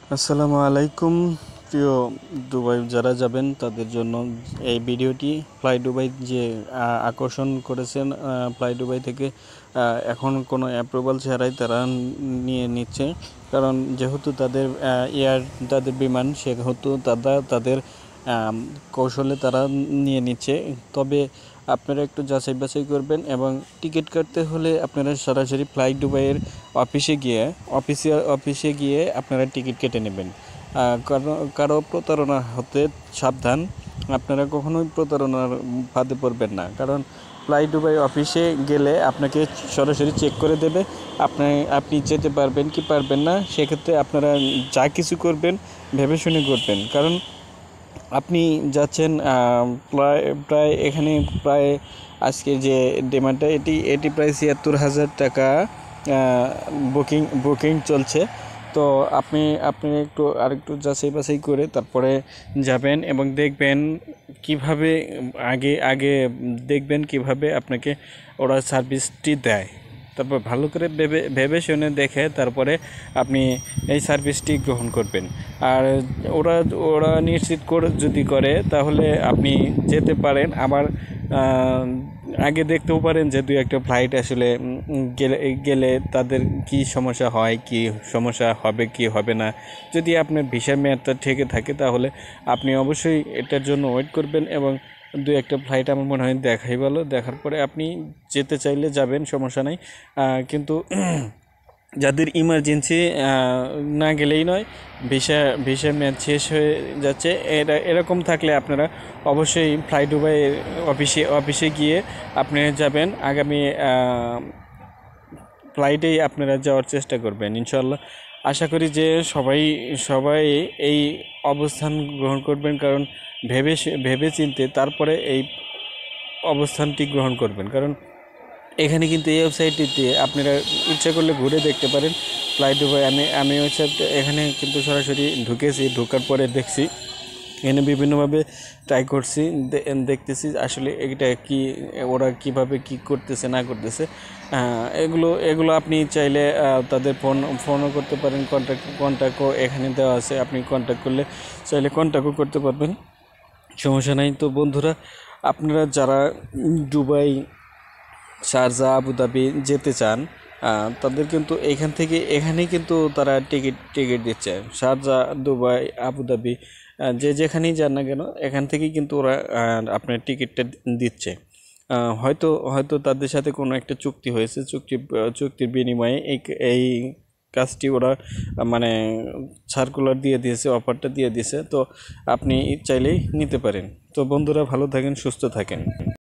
আসসালামু আলাইকুম প্রিয় দুবাই যারা যাবেন তাদের জন্য এই ভিডিওটি। ফ্লাই দুবাই যে আকর্ষণ করেছেন ফ্লাই দুবাই থেকে এখন কোনো অ্যাপ্রুভাল ছাড়াই তারা নিয়ে নিচ্ছে, কারণ যেহেতু তাদের বিমান সেহেতু তাদের কৌশলে তারা নিয়ে নিচ্ছে। তবে আপনারা একটু যাচাই বাছাই করবেন এবং টিকিট কাটতে হলে আপনারা সরাসরি ফ্লাই দুবাইয়ের অফিসে গিয়ে আপনারা টিকিট কেটে নেবেন। কারো প্রতারণা হতে সাবধান, আপনারা কখনোই প্রতারণার ফাঁদে পড়বেন না, কারণ ফ্লাই দুবাই অফিসে গেলে আপনাকে সরাসরি চেক করে দেবে আপনি যেতে পারবেন কি পারবেন না। সেক্ষেত্রে আপনারা যা কিছু করবেন ভেবে শুনে করবেন, কারণ আপনি যাচ্ছেন প্রায় এখানে প্রায় আজকে যে ডিমান্ডটা এটি প্রায় ৭৬,০০০ টাকা বুকিং চলছে। তো আপনি আরেকটু যাচাই বাছাই করে তারপরে যাবেন এবং দেখবেন কিভাবে আগে দেখবেন কিভাবে আপনাকে ওরা সার্ভিসটি দেয়। তারপর ভালো করে ভেবে শুনে দেখে তারপরে আপনি এই সার্ভিসটি গ্রহণ করবেন। আর ওরা নিশ্চিত যদি করে তাহলে আপনি যেতে পারেন। আবার আগে দেখতেও পারেন যে দুই একটা ফ্লাইট আসলে গেলে তাদের কি সমস্যা হয়, কি সমস্যা হবে কি হবে না। যদি আপনার ভিসার মেয়াদটা থেকে থাকে তাহলে আপনি অবশ্যই এটার জন্য ওয়েট করবেন এবং দুই একটা ফ্লাইট আমার মনে হয় দেখাই ভালো। দেখার পরে আপনি যেতে চাইলে যাবেন, সমস্যা নাই। কিন্তু যাদের ইমার্জেন্সি না গেলেই নয়, ভিসার মেয়াদ শেষ হয়ে যাচ্ছে, এরকম থাকলে আপনারা অবশ্যই ফ্লাই দুবাই অফিসে গিয়ে আপনারা যাবেন। আগামী ফ্লাইটেই আপনারা যাওয়ার চেষ্টা করবেন ইনশাল্লাহ। আশা করি যে সবাই এই অবস্থান গ্রহণ করবেন, কারণ ভেবে চিনতে তারপরে এই অবস্থানটি গ্রহণ করবেন। কারণ এখানে কিন্তু এই ওয়েবসাইটটিতে আপনারা ইচ্ছা করলে ঘুরে দেখতে পারেন ফ্লাই দুবাই। আমি ওয়েবসাইটটা এখানে কিন্তু সরাসরি ঢোকার পরে দেখছি, এখানে বিভিন্নভাবে ট্রাই করছি, দেখতেছি আসলে এটা কি ওরা কিভাবে কি করতেছে না করতেছে। এগুলো আপনি চাইলে তাদের ফোনও করতে পারেন, কন্ট্যাক্টও এখানে দেওয়া আছে, আপনি কন্ট্যাক্ট করলে চাইলে কন্ট্যাক্টও করতে পারবেন, সমস্যা নাই। তো বন্ধুরা, আপনারা যারা দুবাই, শারজা, আবুধাবি যেতে চান তাদের কিন্তু এখানেই কিন্তু তারা টিকিট দিচ্ছে। শারজা, দুবাই, আবুধাবি যেখানেই যান না কেন এখান থেকেই কিন্তু ওরা আপনার টিকিটটা দিচ্ছে। হয়তো তাদের সাথে কোনো একটা চুক্তি হয়েছে, চুক্তির বিনিময়ে এই কাজটি ওরা মানে সার্কুলার দিয়ে দিয়েছে, অফারটা দিয়ে দিয়েছে। তো আপনি চাইলেই নিতে পারেন। তো বন্ধুরা, ভালো থাকেন, সুস্থ থাকেন।